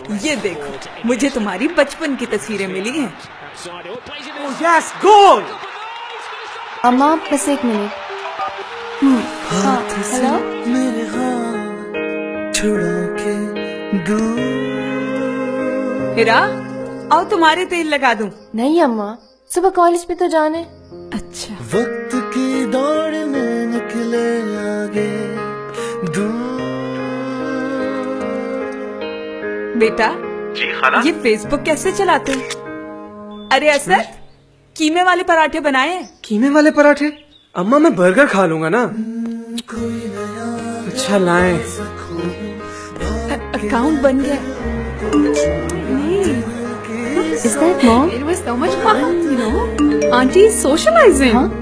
ये देखो, मुझे तुम्हारी बचपन की तस्वीरें मिली हैं। Yes, goal! अम्मा बस एक मिनट। हाँ, हेलो। मेरे हाथ छुड़ा के दूर। हिरा, आओ तुम्हारे तेल लगा दूं। नहीं अम्मा, सुबह कॉलेज पे तो जाने। अच्छा। वक्त की दौड़ में निकले आगे दूर। बेटा जी खाला। ये फेसबुक कैसे चलाते हैं? अरे असद, कीमे वाले पराठे बनाए हैं। कीमे वाले पराठे? अम्मा मैं बर्गर खा लूंगा ना। अच्छा लाएं। अकाउंट बन गया। Is that mom? It was so much fun, you know. Auntie is socializing. हाँ?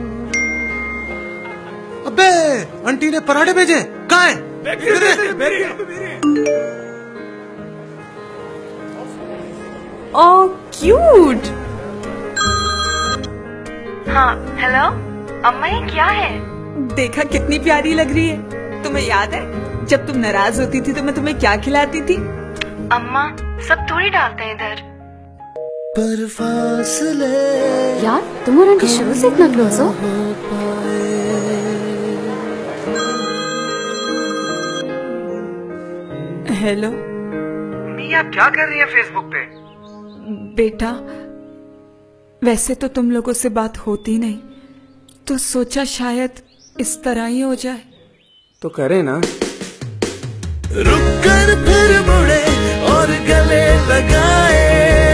अबे आंटी ने पराठे भेजे, कहाँ है? Oh, cute. हाँ, हेलो। अम्मा ये क्या है? देखा कितनी प्यारी लग रही है। तुम्हें याद है जब तुम नाराज होती थी तो मैं तुम्हें क्या खिलाती थी? अम्मा सब थोड़ी डालते हैं इधर। पर फासले यार तुम और आंटी शुरू से इतना क्लोज हो? हेलो मम्मी, आप क्या कर रही हैं फेसबुक पे? बेटा, वैसे तो तुम लोगों से बात होती नहीं, तो सोचा शायद इस तरह ही हो जाए। तो करे ना। रुक कर फिर मुड़े और गले लगाए।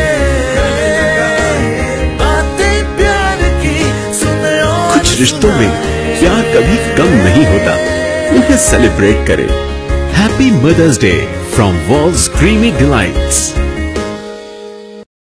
बातें प्यार की सुने और कुछ रिश्तों में प्यार कभी कम नहीं होता, इन्हें सेलिब्रेट करें। Happy mother's day from Wall's creamy delights.